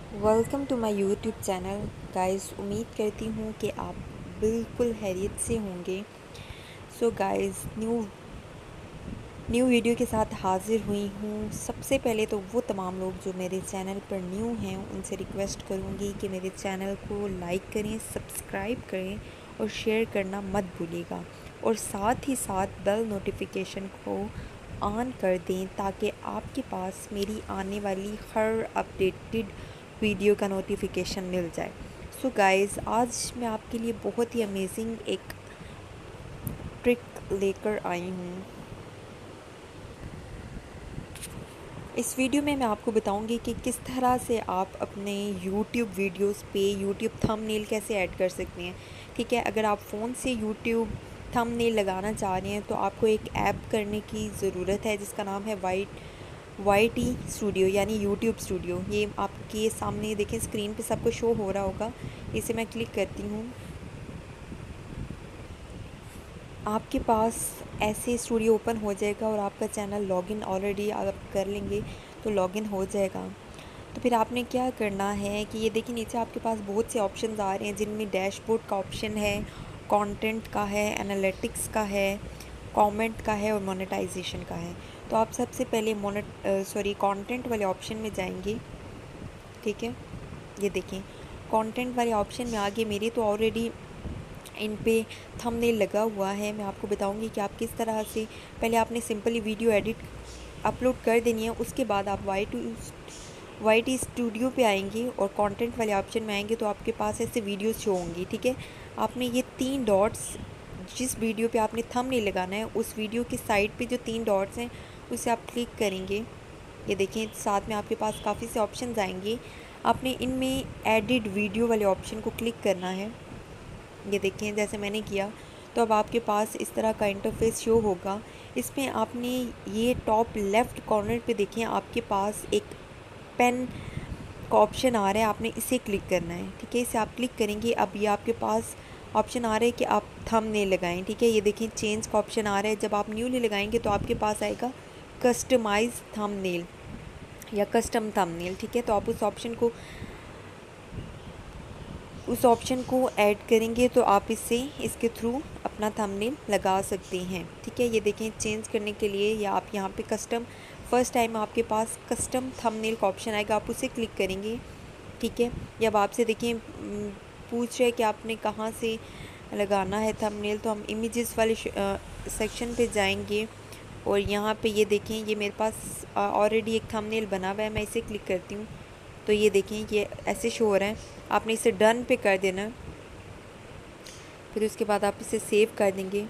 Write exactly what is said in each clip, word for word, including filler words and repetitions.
Welcome to my YouTube channel guys. उम्मीद करती हूँ कि आप बिल्कुल खैरियत से होंगे। So guys, new new video के साथ हाज़िर हुई हूँ। सबसे पहले तो वो तमाम लोग जो मेरे चैनल पर न्यू हैं उनसे रिक्वेस्ट करूँगी कि मेरे चैनल को लाइक करें, सब्सक्राइब करें और शेयर करना मत भूलिएगा। और साथ ही साथ बेल नोटिफिकेशन को ऑन कर दें ताकि आपके पास मेरी आने वाली हर अपडेटेड वीडियो का नोटिफिकेशन मिल जाए। सो so गाइस, आज मैं आपके लिए बहुत ही अमेजिंग एक ट्रिक लेकर आई हूँ। इस वीडियो में मैं आपको बताऊंगी कि किस तरह से आप अपने यूट्यूब वीडियोस पे यूट्यूब थंबनेल कैसे ऐड कर सकते हैं। ठीक है, अगर आप फ़ोन से यूट्यूब थंबनेल लगाना चाह रहे हैं तो आपको एक ऐप करने की ज़रूरत है जिसका नाम है वाइट वाई टी स्टूडियो यानी यूट्यूब स्टूडियो। ये आपके सामने देखें, स्क्रीन पे सबको शो हो रहा होगा। इसे मैं क्लिक करती हूँ। आपके पास ऐसे स्टूडियो ओपन हो जाएगा और आपका चैनल लॉगिन ऑलरेडी आप कर लेंगे तो लॉगिन हो जाएगा। तो फिर आपने क्या करना है कि ये देखिए, नीचे आपके पास बहुत से ऑप्शंस आ रहे हैं जिनमें डैशबोर्ड का ऑप्शन है, कंटेंट का है, एनालिटिक्स का है, कमेंट का है और मोनेटाइजेशन का है। तो आप सबसे पहले मोनेट सॉरी कंटेंट वाले ऑप्शन में जाएंगे। ठीक है, ये देखें कंटेंट वाले ऑप्शन में आगे मेरे तो ऑलरेडी इन पे थंबनेल लगा हुआ है। मैं आपको बताऊंगी कि आप किस तरह से पहले आपने सिंपली वीडियो एडिट अपलोड कर देनी है। उसके बाद आप Y to Y T studio पे आएंगे और कंटेंट वाले ऑप्शन में आएंगे तो आपके पास ऐसे वीडियोस शो होंगी। ठीक है, आपने ये तीन डॉट्स, जिस वीडियो पे आपने थंबनेल लगाना है उस वीडियो की साइड पे जो तीन डॉट्स हैं उसे आप क्लिक करेंगे। ये देखें, साथ में आपके पास काफ़ी से ऑप्शंस आएंगे। आपने इनमें एडिट वीडियो वाले ऑप्शन को क्लिक करना है। ये देखें, जैसे मैंने किया तो अब आपके पास इस तरह का इंटरफेस शो होगा। इसमें आपने ये टॉप लेफ़्ट कॉर्नर पे देखें, आपके पास एक पेन का ऑप्शन आ रहा है, आपने इसे क्लिक करना है। ठीक है, इसे आप क्लिक करेंगे। अब ये आपके पास ऑप्शन आ रहा है कि आप थंबनेल लगाएं। ठीक है, ये देखें चेंज का ऑप्शन आ रहा है। जब आप न्यूली लगाएंगे तो आपके पास आएगा कस्टमाइज थंबनेल या कस्टम थंबनेल। ठीक है, तो आप उस ऑप्शन को उस ऑप्शन को ऐड करेंगे तो आप इससे इसके थ्रू अपना थंबनेल लगा सकते हैं। ठीक है, ये देखें चेंज करने के लिए या आप यहाँ पे कस्टम फर्स्ट टाइम आपके पास कस्टम थंबनेल का ऑप्शन आएगा, आप उसे क्लिक करेंगे। ठीक है, जब आपसे देखें पूछ रहे हैं कि आपने कहाँ से लगाना है थंबनेल, तो हम इमेजेस वाले सेक्शन पे जाएंगे और यहाँ पे ये देखें, ये मेरे पास ऑलरेडी एक थंबनेल बना हुआ है। मैं इसे क्लिक करती हूँ तो ये देखें ये ऐसे शो हो रहा है। आपने इसे डन पे कर देना, फिर उसके बाद आप इसे सेव कर देंगे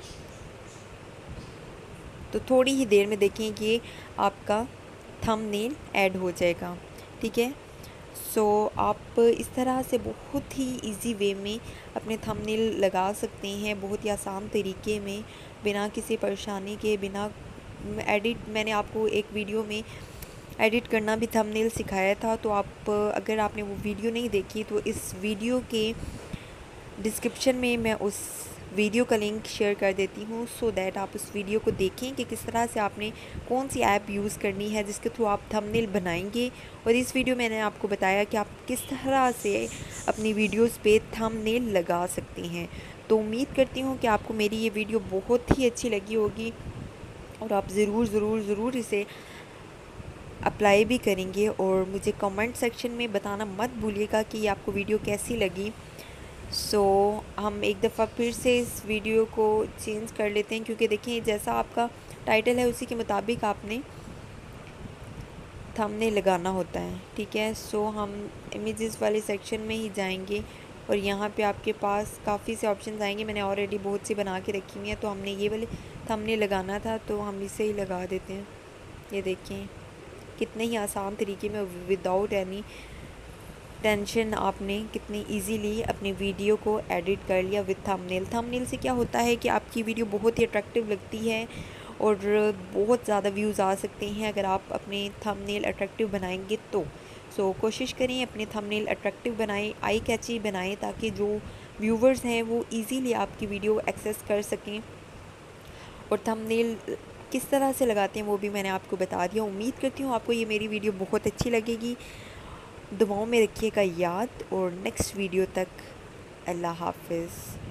तो थोड़ी ही देर में देखें कि आपका थंबनेल ऐड हो जाएगा। ठीक है, सो आप इस तरह से बहुत ही इजी वे में अपने थंबनेल लगा सकते हैं, बहुत ही आसान तरीके में, बिना किसी परेशानी के, बिना एडिट। मैंने आपको एक वीडियो में एडिट करना भी थंबनेल सिखाया था, तो आप अगर आपने वो वीडियो नहीं देखी तो इस वीडियो के डिस्क्रिप्शन में मैं उस वीडियो का लिंक शेयर कर देती हूँ, सो दैट आप उस वीडियो को देखें कि किस तरह से आपने कौन सी ऐप यूज़ करनी है जिसके थ्रू आप थंबनेल बनाएंगे। और इस वीडियो में मैंने आपको बताया कि आप किस तरह से अपनी वीडियोस पे थंबनेल लगा सकते हैं। तो उम्मीद करती हूँ कि आपको मेरी ये वीडियो बहुत ही अच्छी लगी होगी और आप ज़रूर ज़रूर ज़रूर इसे अप्लाई भी करेंगे और मुझे कमेंट सेक्शन में बताना मत भूलिएगा कि आपको वीडियो कैसी लगी। सो so, हम एक दफ़ा फिर से इस वीडियो को चेंज कर लेते हैं, क्योंकि देखिए जैसा आपका टाइटल है उसी के मुताबिक आपने थंबनेल लगाना होता है। ठीक है, सो so, हम इमेजेस वाले सेक्शन में ही जाएंगे और यहाँ पे आपके पास काफ़ी से ऑप्शंस आएंगे। मैंने ऑलरेडी बहुत सी बना के रखी हुई हैं, तो हमने ये वाले थंबनेल लगाना था तो हम इसे ही लगा देते हैं। ये देखें कितने ही आसान तरीके में, विदाउट एनी टेंशन, आपने कितनी इजीली अपनी वीडियो को एडिट कर लिया विद थंबनेल। थंबनेल से क्या होता है कि आपकी वीडियो बहुत ही अट्रैक्टिव लगती है और बहुत ज़्यादा व्यूज़ आ सकते हैं अगर आप अपने थंबनेल अट्रैक्टिव बनाएंगे तो। सो so, कोशिश करें अपने थंबनेल अट्रैक्टिव बनाएं, आई कैची बनाएं, ताकि जो व्यूवर्स हैं वो इजीली आपकी वीडियो एक्सेस कर सकें। और थंबनेल किस तरह से लगाते हैं वो भी मैंने आपको बता दिया। उम्मीद करती हूँ आपको ये मेरी वीडियो बहुत अच्छी लगेगी दुआओं में रखिएगा याद, और नेक्स्ट वीडियो तक अल्लाह हाफिज़।